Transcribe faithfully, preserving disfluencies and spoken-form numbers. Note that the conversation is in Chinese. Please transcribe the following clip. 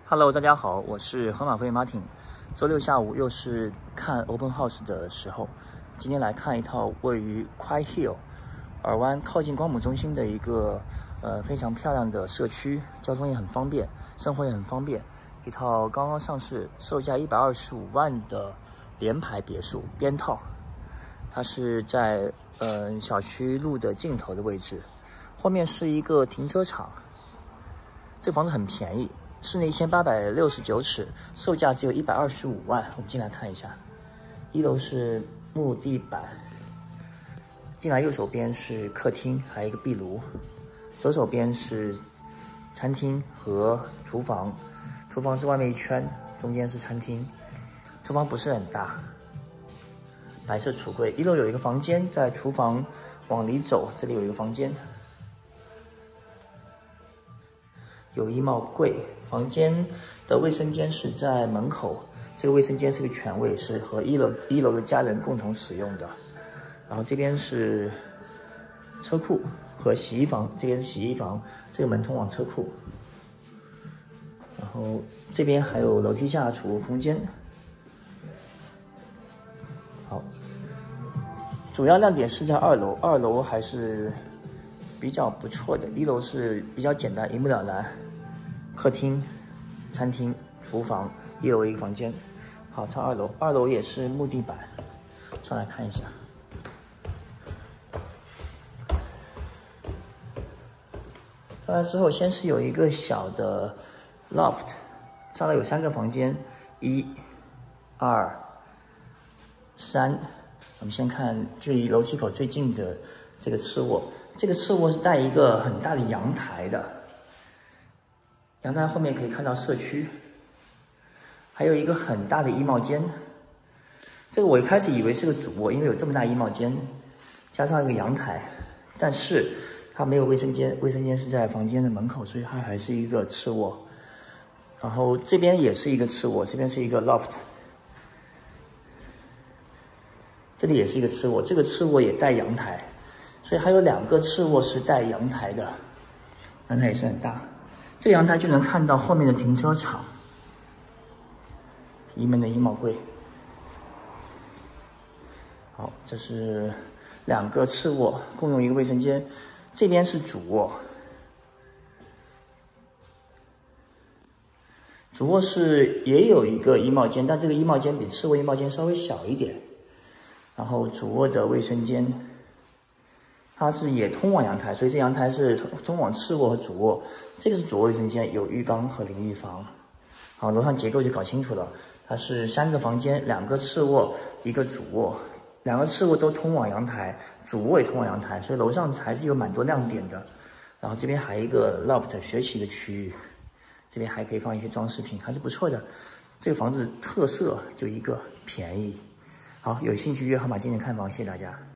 Hello， 大家好，我是河马辉 Martin。周六下午又是看 Open House 的时候，今天来看一套位于 Quai Hill 尔湾靠近光姆中心的一个呃非常漂亮的社区，交通也很方便，生活也很方便。一套刚刚上市，售价一百二十五万的联排别墅边套，它是在呃小区路的尽头的位置，后面是一个停车场。这个房子很便宜。室内一千八百六十九尺，售价只有一百二十五万。我们进来看一下，一楼是木地板，进来右手边是客厅，还有一个壁炉，左手边是餐厅和厨房，厨房是外面一圈，中间是餐厅，厨房不是很大，白色橱柜。一楼有一个房间，在厨房往里走，这里有一个房间，有衣帽柜。房间的卫生间是在门口，这个卫生间是个全卫，是和一楼一楼的家人共同使用的。然后这边是车库和洗衣房，这边是洗衣房，这个门通往车库。然后这边还有楼梯下储物空间。好，主要亮点是在二楼，二楼还是比较不错的，一楼是比较简单，一目了然。客厅、餐厅、厨房，一楼一个房间。好，上二楼，二楼也是木地板，上来看一下。上来之后，先是有一个小的 loft， 上来有三个房间，一、二、三。我们先看距离楼梯口最近的这个次卧，这个次卧是带一个很大的阳台的。阳台后面可以看到社区，还有一个很大的衣帽间。这个我一开始以为是个主卧，因为有这么大衣帽间，加上一个阳台，但是它没有卫生间，卫生间是在房间的门口，所以它还是一个次卧。然后这边也是一个次卧，这边是一个 loft， 这里也是一个次卧，这个次卧也带阳台，所以还有两个次卧是带阳台的，阳台也是很大。这个阳台就能看到后面的停车场，移门的衣帽柜。好，这是两个次卧，共用一个卫生间。这边是主卧，主卧室也有一个衣帽间，但这个衣帽间比次卧衣帽间稍微小一点。然后主卧的卫生间，它是也通往阳台，所以这阳台是通通往次卧和主卧。这个是主卧卫生间，有浴缸和淋浴房。好，楼上结构就搞清楚了，它是三个房间，两个次卧，一个主卧，两个次卧都通往阳台，主卧也通往阳台，所以楼上还是有蛮多亮点的。然后这边还有一个 loft 学习的区域，这边还可以放一些装饰品，还是不错的。这个房子特色就一个便宜。好，有兴趣约号码进店看房，谢谢大家。